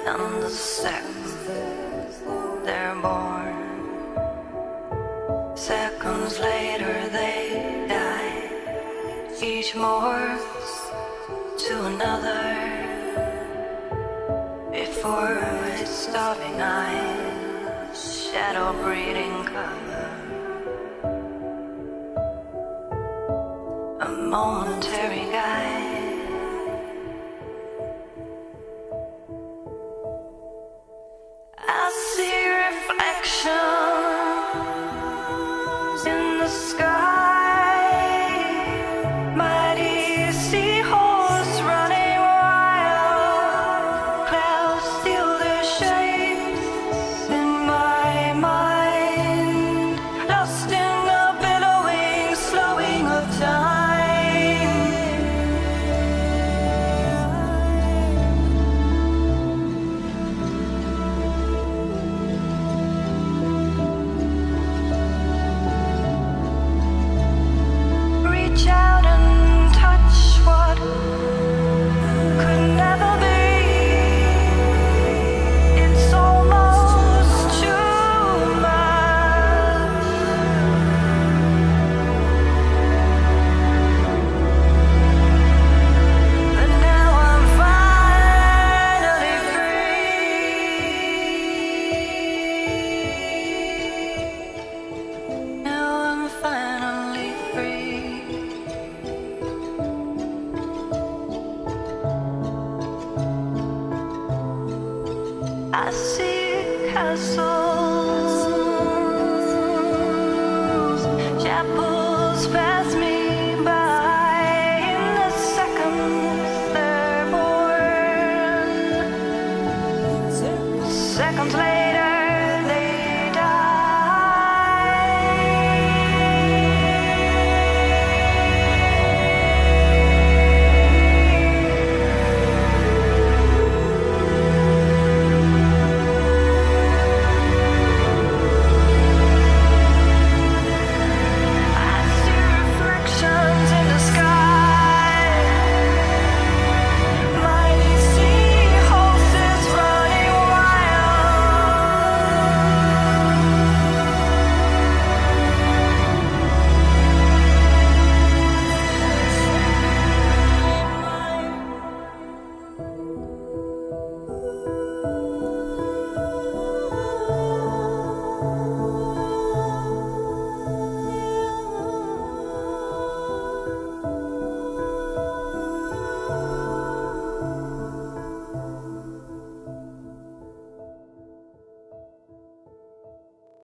and the second they're born. Seconds later they die. Each morphs to another before its starving eyes, shadow breeding color. A momentary guide. I see reflections in the sky, mighty seahorse running wild. Clouds steal their shapes in my mind, lost in the billowing, slowing of time. Reach out and touch what could never be. It's almost too much. But now I'm finally free. Now I'm finally free. I see castles